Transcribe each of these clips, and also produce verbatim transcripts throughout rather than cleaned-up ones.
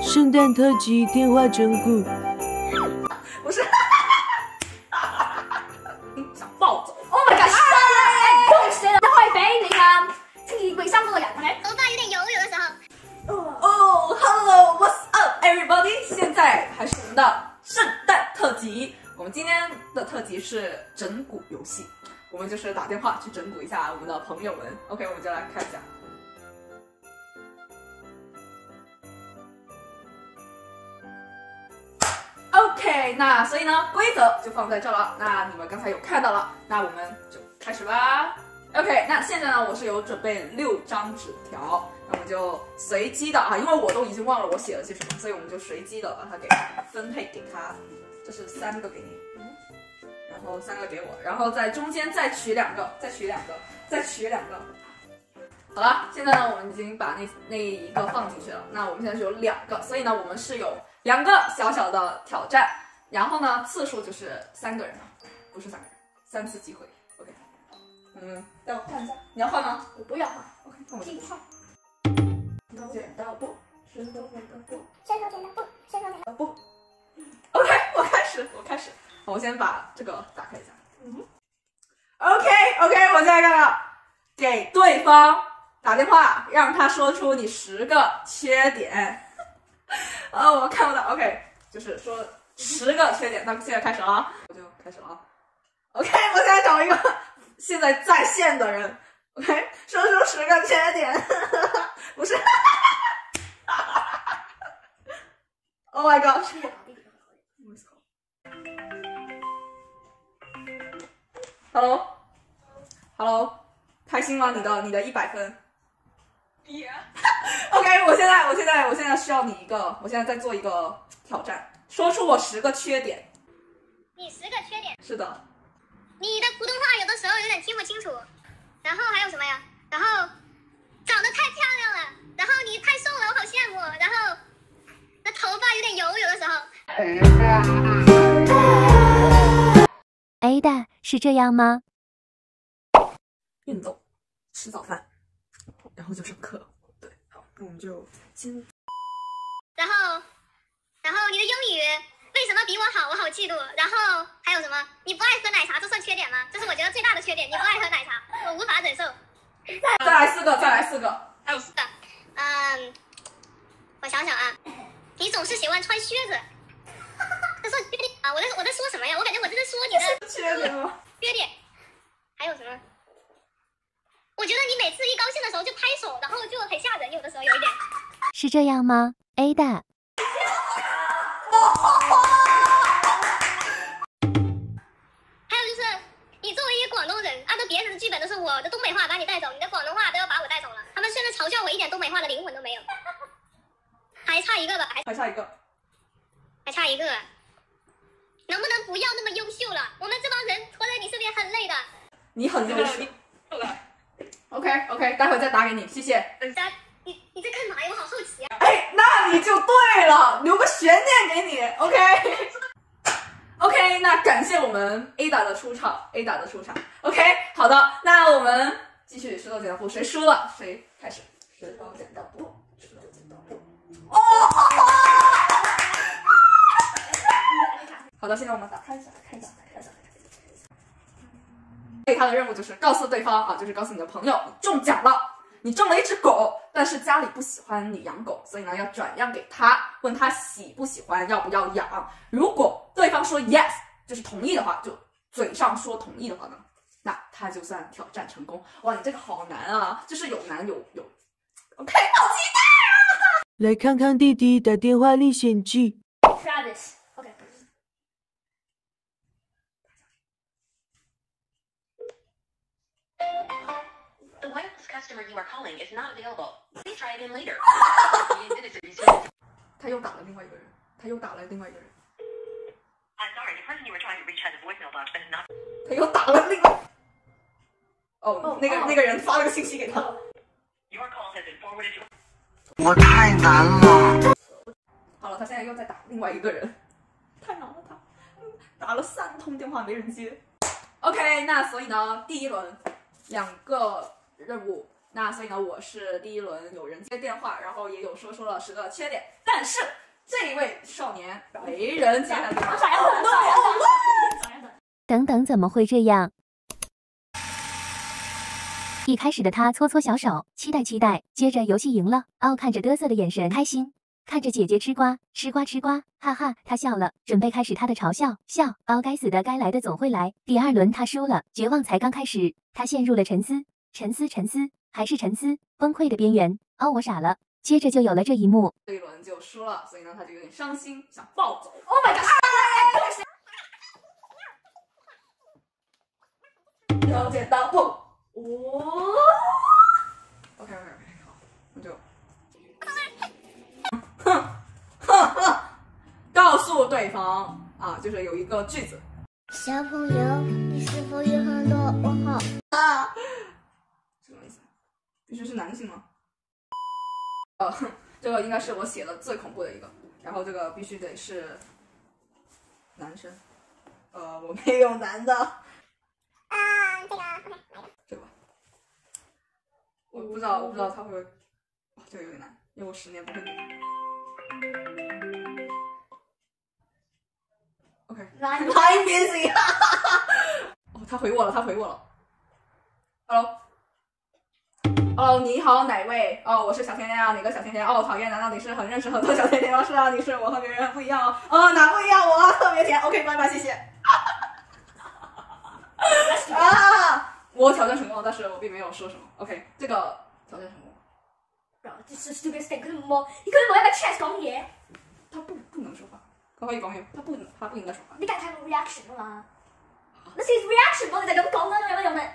圣诞特辑电话整蛊， 不是，想暴走 ！Oh my god！ 哎，恭喜你開俾你啊！青葉衛生嗰個人係咪？ 頭髮有點油，有的時候。 哦 ，Hello，What's up, everybody？ 現在還是我們的聖誕特輯。我們今天的特輯是整蠱遊戲，我們就是打電話去整蠱一下我們的朋友們。OK， 我們就來看一下。OK， 那所以呢，規則就放在這了。那你們剛才有看到了，那我們就開始吧。OK， 那現在呢，我是有準備六張紙條，那我們就隨機的啊，因為我都已經忘了我寫了些什麼，所以我們就隨機的把它給分配給他。這是三個給你，然後三個給我，然後在中間再取兩個，再取兩個，再取兩個。好了，現在呢，我們已經把那那一個放進去了。那我們現在是有兩個，所以呢，我們是有兩個小小的挑戰，然後呢，次數就是三個人，不是三個人，三次機會。OK， 嗯，帶我看一下，你要換嗎？ 我不要換。 OK， 那我繼續換。 剪刀布，石頭剪刀布， 石頭剪刀布，石頭剪刀布。OK， 我開始，我開始。好，我先把這個打開一下。嗯 OK OK， 我現在看到，給對方打電話，讓他說出你十個缺點。啊，我看不到。OK， 就是說十個缺點。那現在開始了啊，我就開始了啊。OK， 我現在找一個現在在線的人。OK， 說出十個缺點。不是。Oh my god！ Hello，Hello， Hello? 開心嗎？你的你的一百分。Yeah。OK， 我現在我現在我現在需要你一個，我現在在做一個挑戰，說出我十個缺點。 你十個缺點？ 是的。 你的普通話有的時候有點聽不清楚，然後還有什麼呀？然後長得太漂亮了，然後你太瘦了，我好羨慕。然後那頭髮有點油，有的時候。 Ada 是這樣嗎？ 運動，吃早飯，然後就上課。對，好，那我們就先。 然後，然後你的英語為什麼比我好？我好嫉妒。然後還有什麼？你不愛喝奶茶，這算缺點嗎？這是我覺得最大的缺點。你不愛喝奶茶，我無法忍受。 再來四個，再來四個， 還有四個。嗯，我想想啊，你總是喜歡穿靴子。這算缺點啊？我在我在說什麼呀？我感覺我這在說你的缺點嗎？ 缺點。還有什麼？我覺得你每次一高興的時候就拍手，然後就很嚇人，有的時候有一點。 是這樣嗎 ，Ada？ 還有就是，你作為一個廣東人，按照別人的劇本都是我的東北話把你帶走，你的廣東話都要把我帶走了。他們現在嘲笑我一點東北話的靈魂都沒有。還差一個吧？還還差一個， 還差一個。能不能不要那麼優秀了？我們這幫人拖在你身邊很累的。 你很優秀。OK OK， 待會再打給你，謝謝。 等下，你你在幹嘛呀？我好好奇啊。 哎，那你就對了，留個懸念給你。OK OK， 那感謝我們 Ada 的出場 ，Ada 的出場。OK， 好的，那我們繼續石頭剪刀布，誰輸了誰開始。石頭剪刀布，石頭剪刀布。哦！好的，現在我們打開一下，看一下，看一下。所以他的任務就是告訴對方啊，就是告訴你的朋友，你中獎了，你中了一隻狗，但是家裡不喜歡你養狗，所以呢要轉讓給他，問他喜不喜歡，要不要養。如果對方說 yes， 就是同意的話，就嘴上說同意的話呢，那他就算挑戰成功。哇，你這個好難啊，就是有難有有。OK， 好期待啊！ 來看看弟弟打電話歷險記。 Travis。OK。 The wireless customer you are calling is not available. Please try again later. 他又打了另外一個人，他又打了另外一個人。 I'm sorry, the person you were trying to reach has a voicemail box that is not. 他又打了另外。哦，那個那個人發了個信息給他。 Your call has been forwarded to. 我太難了。 好了，他現在又在打另外一個人，太難了他，打了三通電話沒人接。OK， 那所以呢，第一輪兩個任務那所以呢，我是第一轮有人接电话，然后也有说出了十个缺点，但是这一位少年没人接他电话。 等等，怎么会这样？一开始的他搓搓小手，期待期待，接着游戏赢了，奥看着嘚瑟的眼神开心，看着姐姐吃瓜，吃瓜吃瓜，哈哈，他笑了，准备开始他的嘲笑，笑，奥该死的，该来的总会来。第二轮他输了，绝望才刚开始，他陷入了沉思，沉思沉思，还是沉思，崩溃的边缘。哦，我傻了，接着就有了这一幕。 这一轮就输了，所以呢，他就有点伤心，想暴走。 Oh my god！ 然后剪刀布，哦 ，OK OK OK， 好，那就，哼，哼哼，告诉对方啊，就是有一个句子， 小朋友，你是否有很多问号？ 啊，什么意思？必须是男性吗？呃，这个应该是我写的最恐怖的一个，然后这个必须得是男生，呃，我没有男的。 啊，这个 OK， 这个吧，我不知道，我不知道他会不会，哇，这个有点难，因为我十年不会读。OK， 来 ，Line busy， 哦，他回我了，他回我了。Hello，Hello， 你好，哪位？哦，我是小甜甜啊，哪个小甜甜？哦，讨厌，难道你是很认识很多小甜甜吗？是啊，你是，我和别人不一样哦。哦，哪不一样？我特别甜。OK， 拜拜，谢谢。啊！我挑战成功了，但是我并没有说什么。OK， 这个挑战成功。 啲 stupid thing， 佢唔冇，佢冇一個 chance 講嘢。 他不不能說話，佢可以講嘢，他不他不應該說話。 你梗係睇個 reaction 啊嘛。那是 reaction 嘛，你就咁講啦，有乜用咧？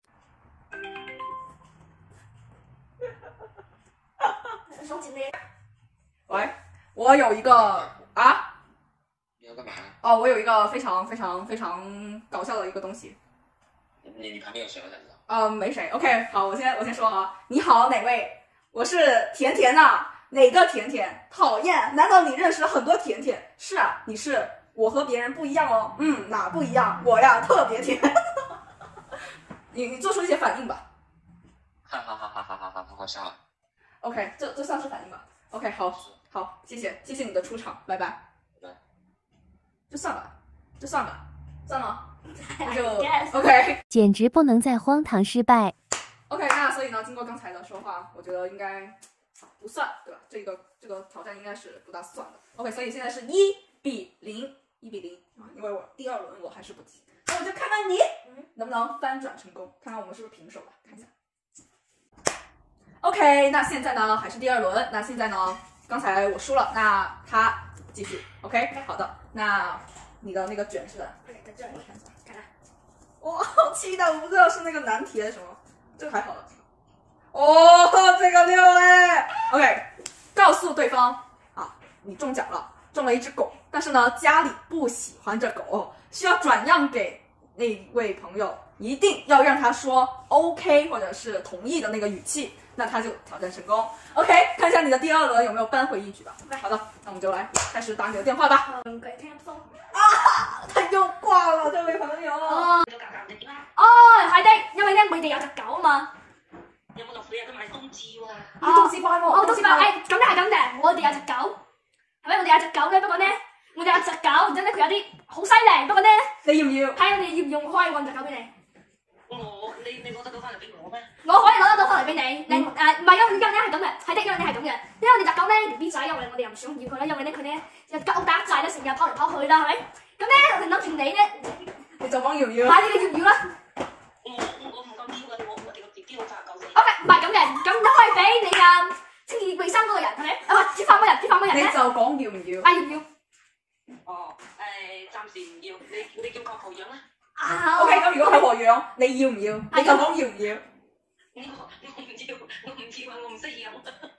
想剪你。 喂，我有一個啊。 你要干嘛？ 哦，我有一个非常非常非常搞笑的一个东西。 你你旁边有谁？我想知道。 呃，没谁。OK， 好，我先我先说啊。你好，哪位？我是甜甜呐。哪个甜甜？讨厌！难道你认识了很多甜甜？是啊，你是。我和别人不一样哦。嗯，哪不一样？我呀特别甜。你你做出一些反应吧。 哈哈哈哈哈哈哈！好好笑啊。 OK， 这这算是反应吧。OK， 好，好，谢谢，谢谢你的出场，拜拜。 就算了，就算了，算了，那就 OK。 简直不能再荒唐失败。 OK， 那所以呢，经过刚才的说话，我觉得应该不算，对吧？这个这个挑战应该是不大算的。OK， 所以现在是一比零，一比零啊，因为我第二轮我还是不急，那我就看看你能不能翻转成功，看看我们是不是平手吧，看一下。OK， 那现在呢还是第二轮，那现在呢，刚才我输了，那他。 继续 ，OK， 好的。那你的那个卷是的， 在这里， 我看一下。 看看。 哇，好期待！我不知道是那个难题还是什么，这个还好了。哦，这个六哎 ，OK， 告诉对方啊，你中奖了，中了一只狗，但是呢，家里不喜欢这狗，需要转让给那位朋友，一定要让他说 OK 或者是同意的那个语气。 那他就挑战成功。OK， 看一下你的第二轮有没有扳回一局吧。好的，那我们就来开始打你的电话吧。 嗯，佢聽風。 啊，他又掛了，這位朋友。 哦， 做搞搞的點啊？ 哦，係的，因為咧佢哋有隻狗啊嘛。 有冇落水啊？今晚冬至喎。 啊，冬至快樂！ 哦，冬至快樂！誒，咁就係咁嘅，我哋有隻狗，係咪？我哋有隻狗嘅，不過咧，我哋有隻狗，然之後咧佢有啲好犀利，不過咧， 你要唔要？ 係我哋要唔要可以揾隻狗俾你？ 我你你攞得到翻嚟俾我咩？ 我可以攞得到翻嚟俾你，你誒唔係因為因為咧係咁嘅，係的，因為你係咁嘅，因為我哋隻狗咧 B B 仔，因為我哋又唔想要佢啦，因為咧佢咧又鳩打債咧，成日跑嚟跑去啦，係咪？咁咧我哋諗住你咧， 你就講要唔要？ 係你哋要唔要啦？ 我我我唔夠標嘅，我我哋個 B B 好扎夠死。 OK， 唔係咁嘅，咁都可以俾你啊清潔衞生嗰個人係咪？啊，煮飯嗰人，煮飯嗰人咧， 你就講要唔要？ 啊要唔要？ 哦，誒暫時唔要，你你叫個頭樣啦。 啊 OK， 咁如果係和樣，你要唔要？你就講要唔要？ 我我唔要，我唔要啊，我唔識養。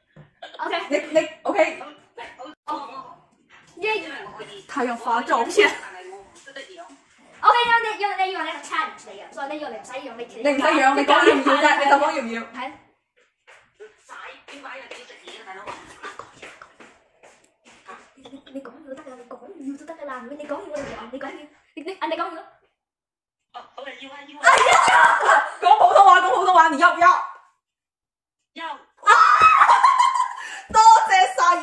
OK， 你你 OK， 我我因為因為我可以。 他要發照片。 但係我唔識得養。 OK，因為呢因為呢因為呢個 challenge 嚟嘅，所以呢個你唔使養，你其你唔使養，你講要唔要啫？你就講要唔要？ 係。 使點解又幾食嘢啊，大佬？ 你你講要得㗎，你講要都得㗎啦，你講要我哋養，你講要，你你啊你講要。 哦，好啊，要啊要啊！ 講普通話，講普通話，你要不要？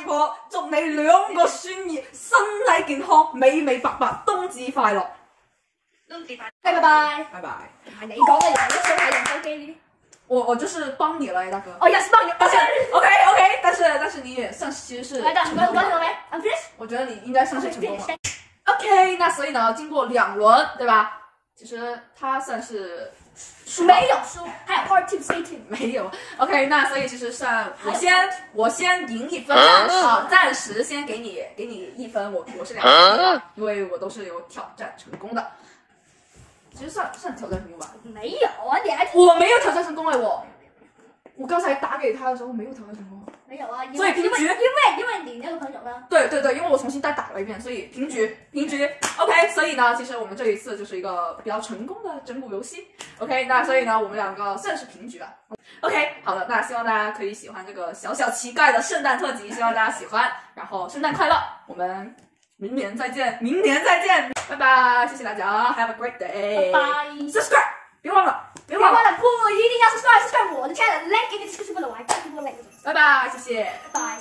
個，祝你兩個孫兒身體健康，美美白白，冬至快樂。 冬至快樂。拜拜。 拜拜。 係你講嘅，人哋想睇用手機呢啲。 我我就是幫你了，大哥。 哦，也是幫你。 但是 OK OK， 但是但是你也算其實是。 來的，你講什麼沒 ？I'm finished。 我覺得你應該算是成功了。OK， 那所以呢，經過兩輪，對吧？其實他算是輸， 沒有輸，還有 Part Two C Two 沒有。OK， 那所以其實算我先我先贏一分，好，暫時先給你給你一分，我我是兩分，因為我都是有挑戰成功的。其實算算挑戰成功吧？ 沒有啊，你還我沒有挑戰成功哎，我我剛才打給他的時候沒有挑戰成功。 沒有啊， 所以平局， 因為因為你那個朋友呢？ 對對對，因為我重新再打了一遍，所以平局平局。OK， 所以呢，其實我們這一次就是一個比較成功的整蠱遊戲。OK， 那所以呢，我們兩個算是平局了。OK， 好的，那希望大家可以喜歡這個小小乞丐的聖誕特輯，希望大家喜歡。然後聖誕快樂，我們明年再見，明年再見，拜拜，謝謝大家 ，Have a great day， 拜拜 ，subscribe， 別忘了，別別忘了， 忘了不一定要 subscribe，subscribe 我的 channel，link in the description below，我還更多 link。 拜拜，謝謝， 拜拜。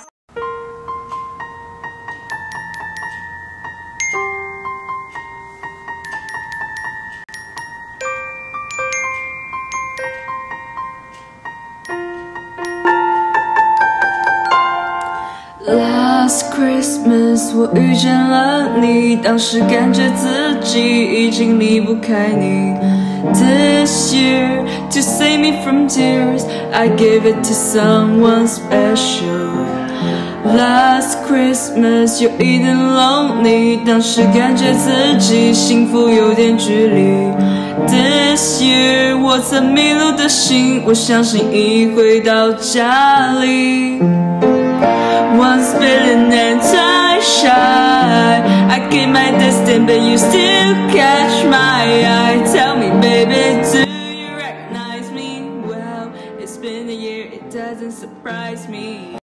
Last Christmas， 我遇見了你，當時感覺自己已經離不開你。This year, to save me from tears, I gave it to someone special. Last Christmas， 有一點 lonely， 當時感覺自己幸福有點距離。This year， 我曾迷路的心，我相信已回到家裡。Once feeling anti-shy, I keep my distance, but you still catch my eye. Tell me, baby, do you recognize me? Well, it's been a year, it doesn't surprise me.